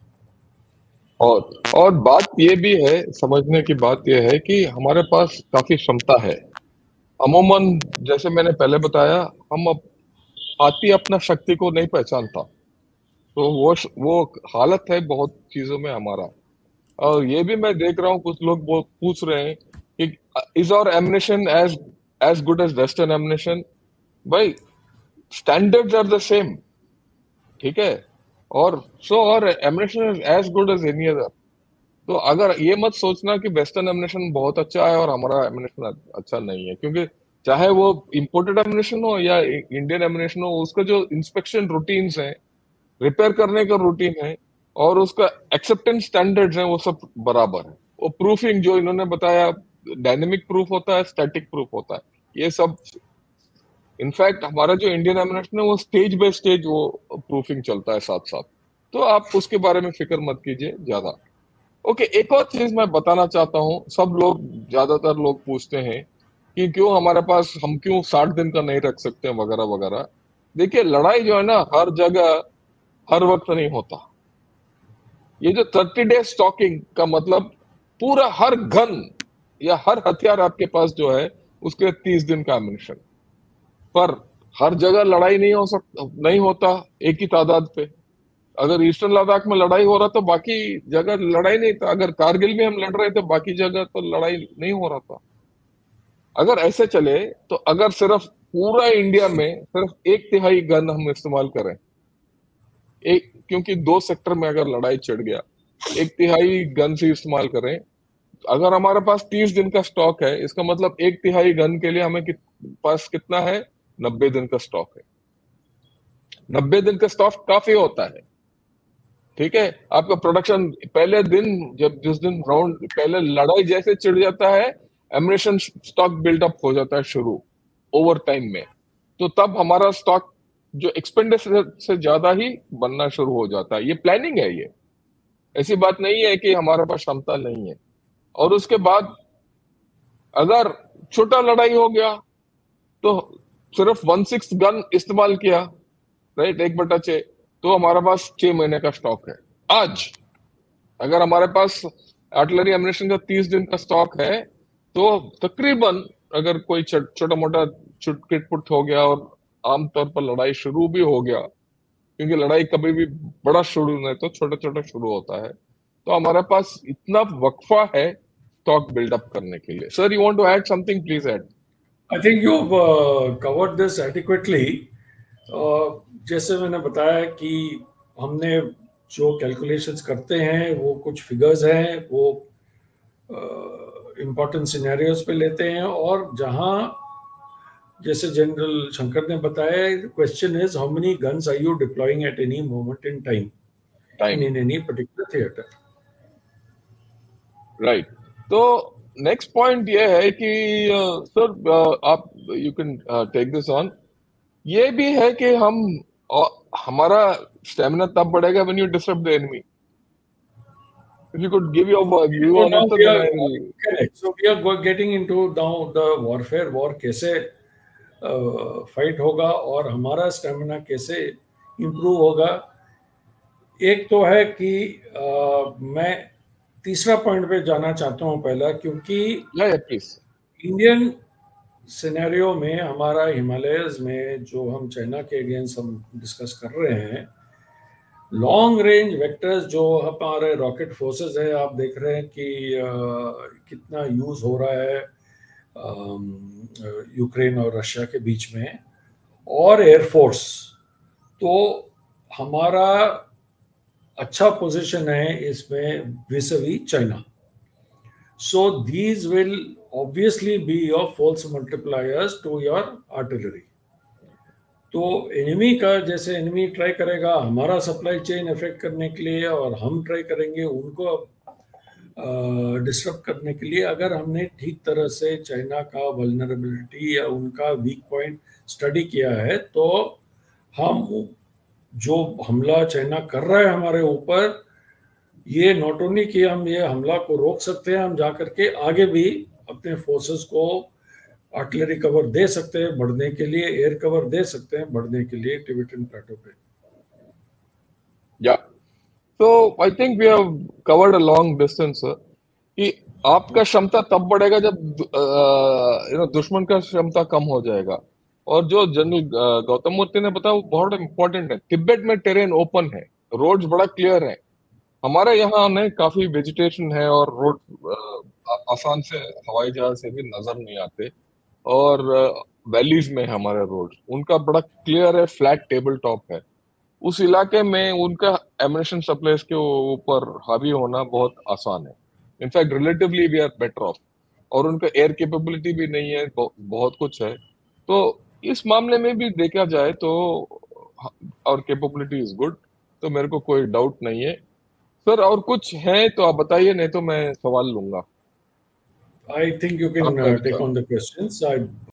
और और बात ये भी है, समझने की बात ये है कि हमारे पास काफी क्षमता है। अमूमन जैसे मैंने पहले बताया, हम अब हाथी अपना शक्ति को नहीं पहचानता, तो वो वो हालत है बहुत चीजों में हमारा। और ये भी मैं देख रहा हूँ, कुछ लोग पूछ रहे हैं कि is our ammunition as as good as western ammunition. भाई, स्टैंडर्ड्स आर द सेम, ठीक है, और सो और ammunition is as good as any other. तो अगर ये मत सोचना कि वेस्टर्न एम्यूनिशन बहुत अच्छा है और हमारा एम्यूनिशन अच्छा नहीं है, क्योंकि चाहे वो इंपोर्टेड एम्यूनिशन हो या इंडियन एम्यूनिशन हो, उसका जो इंस्पेक्शन रूटीन्स हैं, रिपेयर करने का रूटीन है, और उसका एक्सेप्टेंस स्टैंडर्ड्स हैं, वो सब बराबर है। वो प्रूफिंग जो इन्होंने बताया, डायनेमिक प्रूफ होता है, स्टैटिक प्रूफ होता है, ये सब। इनफैक्ट हमारा जो इंडियन एम्यूनिशन है, वो स्टेज बाय स्टेज वो प्रूफिंग चलता है साथ साथ। तो आप उसके बारे में फिक्र मत कीजिए ज्यादा। ओके, एक और चीज मैं बताना चाहता हूँ। सब लोग, ज्यादातर लोग पूछते हैं कि क्यों हमारे पास, हम क्यों साठ दिन का नहीं रख सकते वगैरह वगैरह। देखिए, लड़ाई जो है ना, हर जगह हर वक्त नहीं होता। ये जो थर्टी डे स्टॉकिंग का मतलब, पूरा हर गन या हर हथियार आपके पास जो है, उसके तीस दिन का एम्यूनिशन। पर हर जगह लड़ाई नहीं हो सकता, नहीं होता एक ही तादाद पे। अगर ईस्टर्न लद्दाख में लड़ाई हो रहा तो बाकी जगह लड़ाई नहीं था। अगर कारगिल में हम लड़ रहे थे, बाकी जगह तो लड़ाई नहीं हो रहा था। अगर ऐसे चले तो अगर सिर्फ पूरा इंडिया में सिर्फ एक तिहाई गन हम इस्तेमाल करें, एक, क्योंकि दो सेक्टर में अगर लड़ाई छिड़ गया, एक तिहाई गन से इस्तेमाल करें। अगर हमारे पास तीस दिन का स्टॉक है, इसका मतलब एक तिहाई गन के लिए हमें कि, पास कितना है, नब्बे दिन का स्टॉक है। नब्बे दिन का स्टॉक काफी होता है, ठीक है। आपका प्रोडक्शन पहले दिन, जब जिस दिन राउंड पहले लड़ाई जैसे चिढ़ जाता है, एम्यूनिशन स्टॉक बिल्डअप हो जाता है शुरू ओवर टाइम में। तो तब हमारा स्टॉक जो एक्सपेंडिचर से ज्यादा ही बनना शुरू हो जाता है। ये प्लानिंग है, ये ऐसी बात नहीं है कि हमारे पास क्षमता नहीं है। और उसके बाद अगर छोटा लड़ाई हो गया तो सिर्फ वन सिक्स गन इस्तेमाल किया, राइट, एक बटा छह, तो हमारे पास छह महीने का स्टॉक है। आज अगर हमारे पास आर्टिलरी एम्यूनिशन का तीस दिन का स्टॉक है, तो तकरीबन अगर कोई छोटा मोटा चुटपुट हो गया और आमतौर पर लड़ाई शुरू भी हो गया, क्योंकि लड़ाई कभी भी बड़ा शुरू नहीं तो छोटा छोटा शुरू होता है, तो हमारे पास इतना वक्फा है स्टॉक बिल्डअप करने के लिए. Sir, you want to add something? Please add. I think you covered this adequately. जैसे मैंने बताया कि हमने जो कैलकुलेशंस करते हैं वो कुछ फिगर्स हैं, वो इम्पोर्टेंट सिनेरियोज पे लेते हैं, और जहां जैसे जनरल शंकर ने बताया, question is how many guns are you deploying at any moment in time time. In any particular theatre. Right. तो नेक्स्ट पॉइंट ये है कि सर आप you can take this on. ये भी है कि हम uh, हमारा स्टेमिना तब बढ़ेगा when you disturb the enemy. If you could give your view So on now it, sir, we then are I will. correct. So we are go- getting into now the warfare. War कैसे fight होगा और हमारा stamina कैसे improve होगा. एक तो है कि uh, मैं तीसरा पॉइंट पे जाना चाहता हूँ पहला, क्योंकि Yeah, yeah, please. Indian scenario में हमारा हिमालयस में जो हम चाइना के अगेंस्ट हम डिस्कस कर रहे हैं, लॉन्ग रेंज वेक्टर्स जो हमारे रॉकेट फोर्सेस है, आप देख रहे हैं कि uh, कितना यूज हो रहा है यूक्रेन और रशिया के बीच में, और एयरफोर्स. तो हमारा अच्छा पोजीशन है इसमें vis-a-vis China. So these will obviously be your force multipliers to your artillery. तो एनिमी का, जैसे एनिमी ट्राई करेगा हमारा सप्लाई चेन अफेक्ट करने के लिए, और हम ट्राई करेंगे उनको डिस्टर्ब करने के लिए. अगर हमने ठीक तरह से चाइना का वल्नरेबिलिटी या उनका वीक पॉइंट स्टडी किया है, तो हम जो हमला चाइना कर रहा है हमारे ऊपर, ये नॉट ओनली कि हम ये हमला को रोक सकते हैं, हम जाकर के आगे भी अपने फोर्सेस को आर्टिलरी कवर दे सकते हैं बढ़ने के लिए, एयर कवर दे सकते हैं बढ़ने के लिए टिबेटन प्लेटो पे. Yeah. So I think we have covered a long distance, sir. कि आपका क्षमता तब बढ़ेगा जब यू नो दुश्मन का क्षमता कम हो जाएगा. और जो जनरल गौतम मूर्ति ने बताया वो बहुत इंपॉर्टेंट है. तिब्बत में टेरेन ओपन है, रोड्स बड़ा क्लियर है. हमारे यहाँ नहीं, काफी वेजिटेशन है और रोड आसान से हवाई जहाज से भी नजर नहीं आते. और वैलीज में हमारे रोड, उनका बड़ा क्लियर है, फ्लैट टेबल टॉप है. उस इलाके में उनका एमिनेशन सप्लाईज के ऊपर हावी होना बहुत आसान है. In fact relatively we are better off. और उनका एयर कैपेबिलिटी भी नहीं है, बहुत कुछ है. तो इस मामले में भी देखा जाए तो और कैपेबिलिटी इज गुड, तो मेरे को कोई डाउट नहीं है. सर और कुछ है तो आप बताइए, नहीं तो मैं सवाल लूंगा. I think you can uh, take on the questions. I